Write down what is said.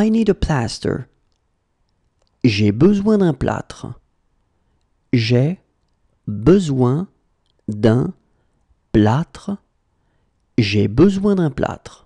I need a plaster. J'ai besoin d'un plâtre. J'ai besoin d'un plâtre. J'ai besoin d'un plâtre.